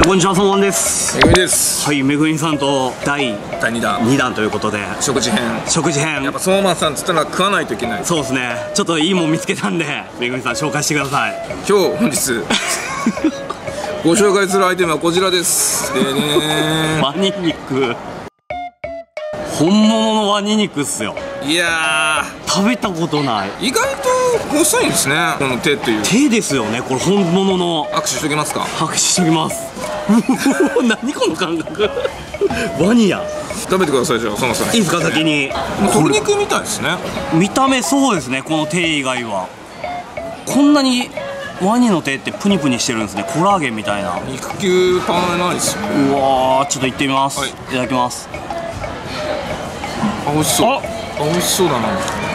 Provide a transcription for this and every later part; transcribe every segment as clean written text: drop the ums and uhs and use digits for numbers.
こんにちは、そもんです。 めぐみです。 はい、めぐみさんと第2弾ということで食事編。やっぱ相馬さんっつったら食わないといけない。 そうですね。ちょっといいもん見つけたんで、めぐみさん紹介してください。 本日ご紹介するアイテムはこちらです。 ワニ肉。本物のワニ肉っすよ。 いやー、食べたことない。 意外と細いんですね、この手っていう。 手ですよね、これ本物の。 握手しときますか。 握手しときます。何この感覚。ワニや。 食べてください。じゃあそもそもいいですか、先に。 鶏肉みたいですね。 見た目そうですね、この手以外は。こんなにワニの手ってプニプニしてるんですね。コラーゲンみたいな。 肉球パンないですね。 うわー、ちょっといってみます、 はい、 いただきます。 あ、美味しそう。あ、美味しそうだな。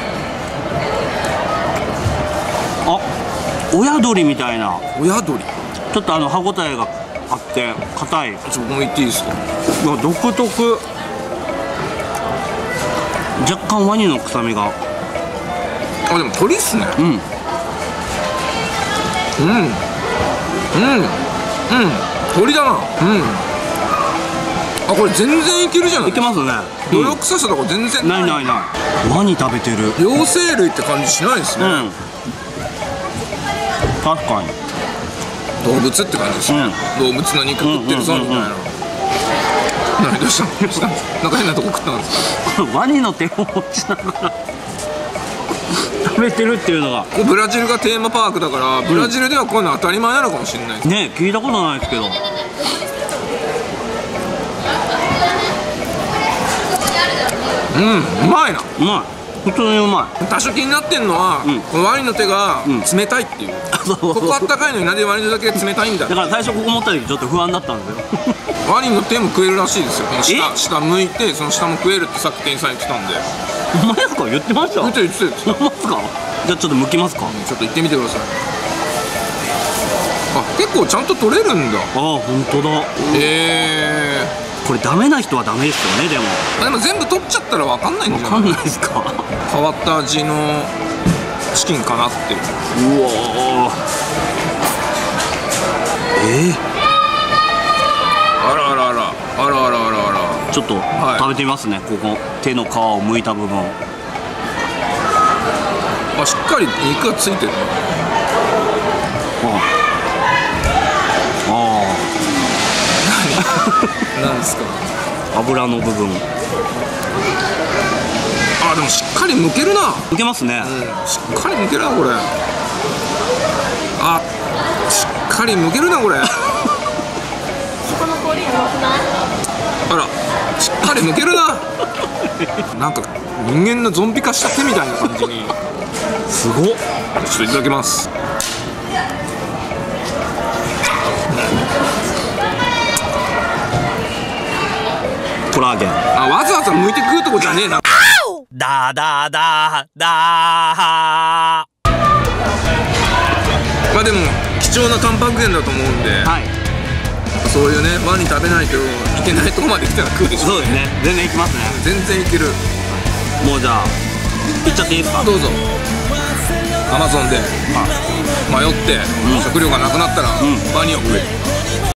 あ、親鶏みたいな。 親鶏。 ちょっと歯ごたえがあって硬い。 僕も言っていいですか。 独特。若干ワニの臭みが。 あ、でも鶏っすね。鶏だな。あ、これ全然いけるじゃない。 いけますね。 泥臭さとか全然ない。 ない。ワニ食べてる。 両生類って感じしないですね。 確かに動物って感じですね。動物の肉食ってるぞみたいな。何、どうしたの。なんか変なとこ食ったんですか。 ワニの手を持ちながら食べてるっていうのが。 ブラジルがテーマパークだから、ブラジルではこういうの当たり前なのかもしれないですね。聞いたことないですけど。 うまいな。 うまい、本当にうまい。 多少気になってんのは、このワニの手が冷たいっていう。ここあったかいのになんでワニの手だけ冷たいんだ。 だから最初ここ持った時ちょっと不安だったんですよ。 ワニの手も食えるらしいですよ。この下剥いて、その下も食えるってさっき店員さん言ってたんで。 お前ですか。言ってました。 言ってた。 ほんまですか。じゃあちょっと剥きますか。 ちょっと行ってみてください。あ、結構ちゃんと取れるんだ。 ああ、本当だ。 これダメな人はダメですよね。 でも全部取っちゃったら分かんないんじゃない。 分かんないですか。 変わった味のチキンかなって。 うわあら。 ちょっと食べてみますね。ここ手の皮を剥いた部分。 あ、しっかり肉がついてる。何ですか。 油の部分。 あ、でもしっかり剥けるな。 剥けますね。 しっかり剥けるなこれ。あ、しっかり剥けるなこれ。あら、しっかり剥けるな。なんか人間のゾンビ化した手みたいな感じに。 すごっ。ちょっといただきます。 コラーゲン。 あ、わざわざ剥いて食うとこじゃねえな。 だまあでも貴重なタンパク源だと思うんで、そういうね、ワニ食べないといけないとこまで来たら食うでしょ。 そうですね。全然いきますね。 全然いける。 もうじゃあいっちゃっていいですか。 どうぞ。Amazon で迷って食料がなくなったらワニを食え。